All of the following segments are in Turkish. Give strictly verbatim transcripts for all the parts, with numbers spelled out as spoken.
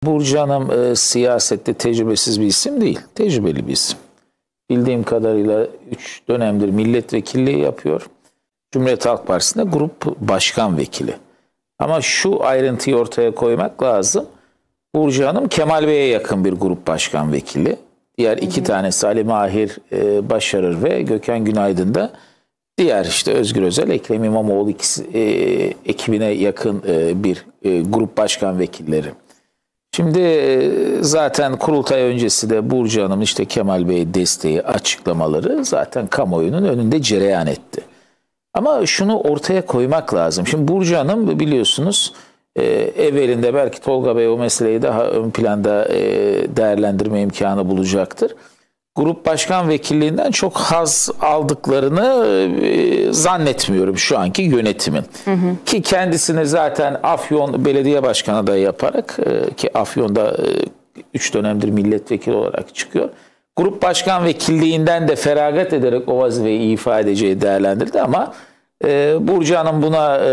Burcu Hanım e, siyasette tecrübesiz bir isim değil. Tecrübeli bir isim. Bildiğim kadarıyla üç dönemdir milletvekilliği yapıyor. Cumhuriyet Halk Partisi'nde grup başkan vekili. Ama şu ayrıntıyı ortaya koymak lazım. Burcu Hanım Kemal Bey'e yakın bir grup başkan vekili. Diğer iki tanesi Ali Mahir e, Başarır ve Gökhan Günaydın da diğer işte Özgür Özel, Ekrem İmamoğlu ikisi, e, ekibine yakın e, bir e, grup başkan vekilleri. Şimdi e, zaten kurultay öncesi de Burcu Hanım'ın işte Kemal Bey desteği açıklamaları zaten kamuoyunun önünde cereyan etti. Ama şunu ortaya koymak lazım. Şimdi Burcu Hanım biliyorsunuz e, evvelinde belki Tolga Bey o meseleyi daha ön planda e, değerlendirme imkanı bulacaktır. Grup başkan vekilliğinden çok haz aldıklarını e, zannetmiyorum şu anki yönetimin. Hı hı. Ki kendisini zaten Afyon Belediye Başkanı adayı yaparak e, ki Afyon'da üç e, dönemdir milletvekili olarak çıkıyor. Grup başkan vekilliğinden de feragat ederek o vazifeyi ifa edeceği değerlendirdi ama e, Burcu Hanım buna e,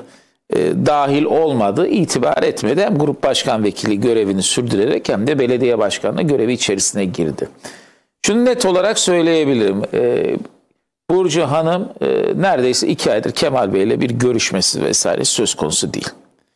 e, dahil olmadı, itibar etmedi. Hem grup başkan vekili görevini sürdürerek hem de belediye başkanlığı görevi içerisine girdi. Şunu net olarak söyleyebilirim. E, Burcu Hanım e, neredeyse iki aydır Kemal Bey ile bir görüşmesi vesaire söz konusu değil.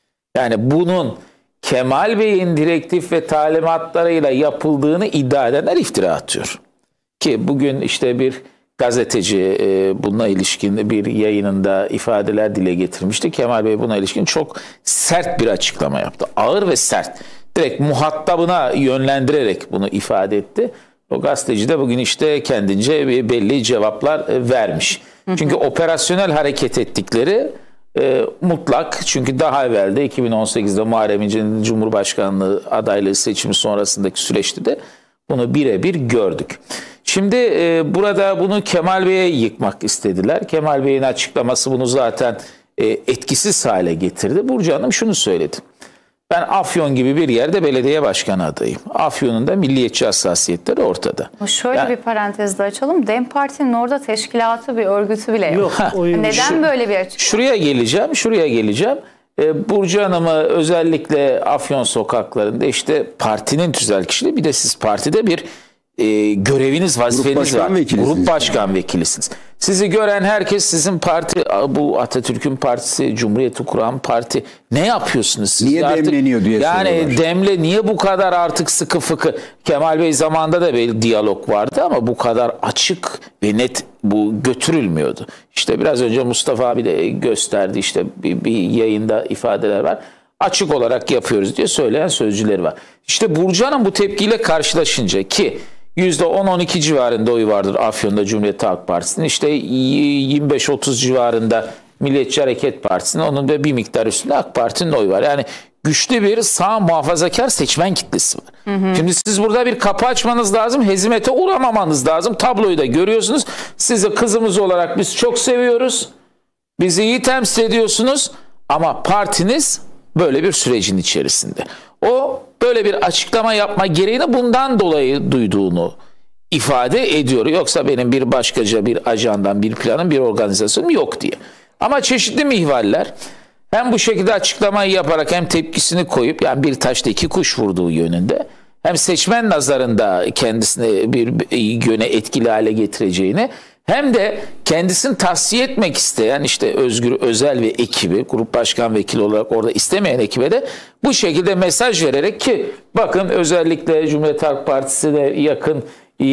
Yani bunun Kemal Bey'in direktif ve talimatlarıyla yapıldığını iddia edenler iftira atıyor. Ki bugün işte bir gazeteci e, buna ilişkin bir yayınında ifadeler dile getirmişti. Kemal Bey buna ilişkin çok sert bir açıklama yaptı. Ağır ve sert. Direkt muhatabına yönlendirerek bunu ifade etti. O gazeteci de bugün işte kendince bir belli cevaplar vermiş. Çünkü operasyonel hareket ettikleri e, mutlak. Çünkü daha evvelde iki bin on sekizde Muharrem İnce'nin Cumhurbaşkanlığı adaylığı seçimi sonrasındaki süreçte de bunu birebir gördük. Şimdi e, burada bunu Kemal Bey'e yıkmak istediler. Kemal Bey'in açıklaması bunu zaten e, etkisiz hale getirdi. Burcu Hanım şunu söyledi. Ben Afyon gibi bir yerde belediye başkanı adayım. Afyon'un da milliyetçi hassasiyetleri ortada. Şöyle yani, bir parantez de açalım. DEM Parti'nin orada teşkilatı bir örgütü bile yok. yok Neden şu, böyle bir açıklama? Şuraya geleceğim, şuraya geleceğim. Ee, Burcu Hanım'ı özellikle Afyon sokaklarında işte partinin tüzel kişiliği, bir de siz partide bir e, göreviniz, vazifeniz var. Grup başkan vekilisiniz. Sizi gören herkes sizin parti, bu Atatürk'ün partisi, Cumhuriyeti kuran parti. Ne yapıyorsunuz siz? Niye artık, demleniyor diye yani soruyorlar. demle niye bu kadar artık sıkı fıkı? Kemal Bey zamanında da bir diyalog vardı ama bu kadar açık ve net bu götürülmüyordu. İşte biraz önce Mustafa abi de gösterdi, işte bir, bir yayında ifadeler var. Açık olarak yapıyoruz diye söyleyen sözcüleri var. İşte Burcu Hanım bu tepkiyle karşılaşınca ki yüzde on on iki civarında oyu vardır Afyon'da Cumhuriyet Halk Partisi'nin. İşte yirmi beş otuz civarında Milliyetçi Hareket Partisi'nin, onun da bir miktar üstünde AK Parti'nin oyu var. Yani güçlü bir sağ muhafazakar seçmen kitlesi var. Hı hı. Şimdi siz burada bir kapı açmanız lazım, hezimete uğramamanız lazım. Tabloyu da görüyorsunuz. Sizi kızımız olarak biz çok seviyoruz. Bizi iyi temsil ediyorsunuz ama partiniz böyle bir sürecin içerisinde. O böyle bir açıklama yapma gereğini bundan dolayı duyduğunu ifade ediyor. Yoksa benim bir başkaca bir ajandan, bir planım, bir organizasyonum yok diye. Ama çeşitli mihvaller hem bu şekilde açıklamayı yaparak hem tepkisini koyup, yani bir taşla iki kuş vurduğu yönünde, hem seçmen nazarında kendisini bir yöne etkili hale getireceğini, hem de kendisini tahsiye etmek isteyen işte Özgür Özel ve ekibi, grup başkan vekili olarak orada istemeyen ekibe de bu şekilde mesaj vererek, ki bakın özellikle Cumhuriyet Halk Partisi'ne yakın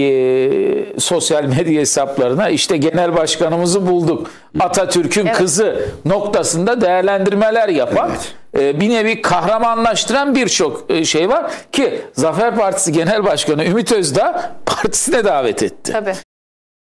e, sosyal medya hesaplarına işte genel başkanımızı bulduk, Atatürk'ün evet. kızı noktasında değerlendirmeler yapan, evet. e, bir nevi kahramanlaştıran birçok e, şey var ki Zafer Partisi Genel Başkanı Ümit Özdağ partisine davet etti. Tabii.